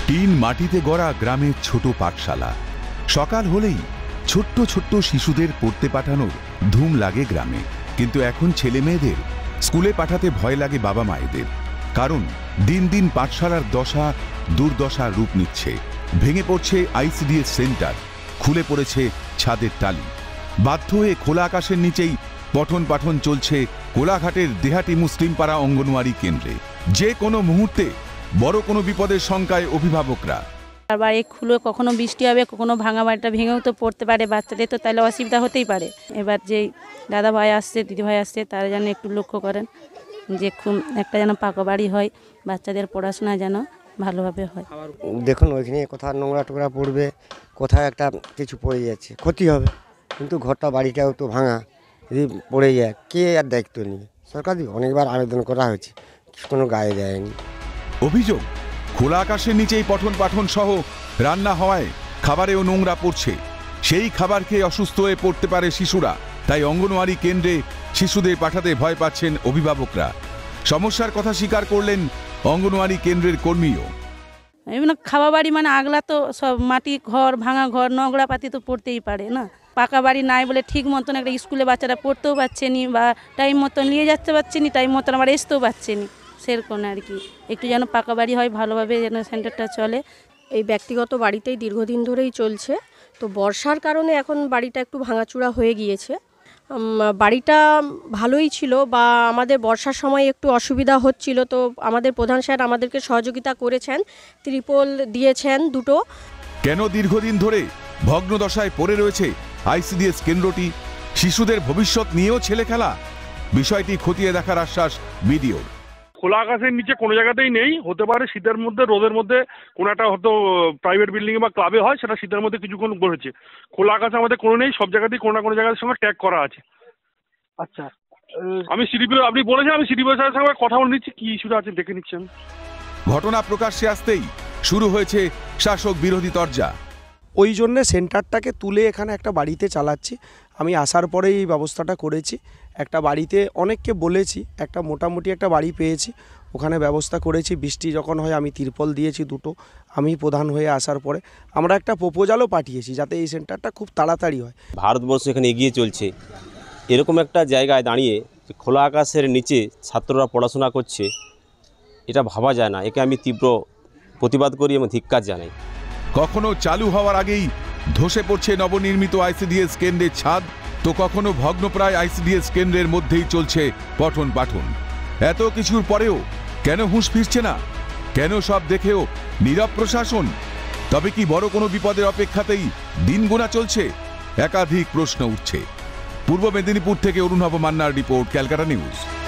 Tin মাটিতে গড়া গ্রামের ছোট পাঠশালা। সকাল হলেই ছোট্ট ছোট্ট শিশুদের পড়তে পাঠানোর ধুম লাগে গ্রামে। কিন্তু এখন ছেলে মেয়েদের স্কুলে পাঠাতে ভয় লাগে বাবা মায়েদের। কারণ দিন দিন পাঠশালার দশা দুর্দশার রূপ নিচ্ছে। ভেঙে পড়ছে আইসিডিএস সেন্টার, খুলে পড়েছে ছাদের টালি। বাধ্য হয়ে খোলা আকাশের নিচেই পঠন পাঠন চলছে কোলাঘাটের দেহাটি মুসলিম পাড়া অঙ্গনওয়াড়ি কেন্দ্রে। যে কোনো মুহূর্তে বড় কোনো বিপদের শঙ্কায় অভিভাবকরা। বাড়ি খুলে কখনো বৃষ্টি হবে, কখনো ভাঙা বাড়িটা ভেঙেও তো পড়তে পারে বাচ্চাদের, তো তাহলে অসুবিধা হতেই পারে। এবার যে দাদা ভাই আসছে, দিদি ভাই আসছে, তারা যেন একটু লক্ষ্য করেন যে খুব একটা যেন পাকা বাড়ি হয়, বাচ্চাদের পড়াশোনা যেন ভালোভাবে হয়। দেখুন ওইখানে কোথাও নোংরা টোংরা পড়বে, কোথাও একটা কিছু পড়ে যাচ্ছে, ক্ষতি হবে। কিন্তু ঘরটা বাড়িটাও তো ভাঙা, যদি পড়ে যায় কে আর দায়িত্ব নেবে? সরকার অনেকবার আবেদন করা হয়েছে, কোনো গায়ে দেয়নি। অভিযোগ, খোলা আকাশের নিচেই পঠন পাঠন সহ রান্না হওয়ায় খাবারেও নোংরা পড়ছে। সেই খাবার খেয়ে অসুস্থ হয়ে পড়তে পারে শিশুরা। তাই অঙ্গনওয়াড়ি কেন্দ্রে শিশুদের পাঠাতে ভয় পাচ্ছেন অভিভাবকরা। সমস্যার কথা স্বীকার করলেন অঙ্গনওয়াড়ি কেন্দ্রের কর্মীও। এমন খাওয়া বাড়ি মানে আগলা তো সব মাটি ঘর, ভাঙা ঘর, নোংরা পাতি তো পড়তেই পারে না। পাকা বাড়ি নাই বলে ঠিক মতন একটা স্কুলে বাচ্চারা পড়তেও পারছে নি, বা টাইম মতন নিয়ে যাচ্ছে পারছে নি, টাইম মতন আবার আসতেও পারছে নি। সেরকম আর কি, একটু যেন পাকা বাড়ি হয়, ভালোভাবে যেন সেন্টারটা চলে। এই ব্যক্তিগত বাড়িতেই দীর্ঘদিন ধরেই চলছে। তো বর্ষার কারণে এখন বাড়িটা একটু ভাঙাচূড়া হয়ে গিয়েছে। বাড়িটা ভালোই ছিল, বা আমাদের বর্ষার সময় একটু অসুবিধা হচ্ছিল, তো আমাদের প্রধান স্যার আমাদেরকে সহযোগিতা করেছেন, ত্রিপল দিয়েছেন দুটো। কেন দীর্ঘদিন ধরে ভগ্নদশায় পড়ে রয়েছে আইসিডিএস কেন্দ্রটি? শিশুদের ভবিষ্যৎ নিয়েও ছেলে খেলা? বিষয়টি খতিয়ে দেখার আশ্বাস বিডিওর। খোলা আকাশের নিচে কোনো জায়গাতেই নেই। হতে পারে শীতের মধ্যে, রোদের মধ্যে কোনো একটা হয়তো প্রাইভেট বিল্ডিং বা ক্লাবে হয়, সেটা শীতের মধ্যে কিছুক্ষণ বলেছে। খোলা আকাশে আমাদের কোনো নেই, সব জায়গাতেই কোনো না কোনো জায়গার সঙ্গে ট্যাগ করা আছে। আচ্ছা, আমি সিডিপি, আপনি বলেছেন, আমি সিডিপি স্যারের সঙ্গে কথা বলে নিচ্ছি, কি ইস্যুটা আছে দেখে নিচ্ছি আমি। ঘটনা প্রকাশ্যে আসতেই শুরু হয়েছে শাসক বিরোধী তরজা। ওই জন্যে সেন্টারটাকে তুলে এখানে একটা বাড়িতে চালাচ্ছি। আমি আসার পরেই এই ব্যবস্থাটা করেছি। একটা বাড়িতে অনেককে বলেছি, একটা মোটামুটি একটা বাড়ি পেয়েছি, ওখানে ব্যবস্থা করেছি। বৃষ্টি যখন হয় আমি তিরপল দিয়েছি দুটো, আমি প্রধান হয়ে আসার পরে আমরা একটা প্রপোজালও পাঠিয়েছি যাতে এই সেন্টারটা খুব তাড়াতাড়ি হয়। ভারতবর্ষ এখানে এগিয়ে চলছে, এরকম একটা জায়গায় দাঁড়িয়ে খোলা আকাশের নিচে ছাত্ররা পড়াশোনা করছে, এটা ভাবা যায় না। একে আমি তীব্র প্রতিবাদ করি এবং ধিক্কার জানাই। কখনো চালু হওয়ার আগেই ধসে পড়ছে নবনির্মিত আইসিডিএস কেন্দ্রের ছাদ, তো কখনো ভগ্নপ্রায় আইসিডিএস কেন্দ্রের মধ্যেই চলছে পঠন পাঠন। এত কিছুর পরেও কেন হুঁশ ফিরছে না? কেন সব দেখেও নীরব প্রশাসন? তবে কি বড় কোনো বিপদের অপেক্ষাতেই দিন গোনা চলছে? একাধিক প্রশ্ন উঠছে। পূর্ব মেদিনীপুর থেকে অরুণভ মান্নার রিপোর্ট, ক্যালকাটা নিউজ।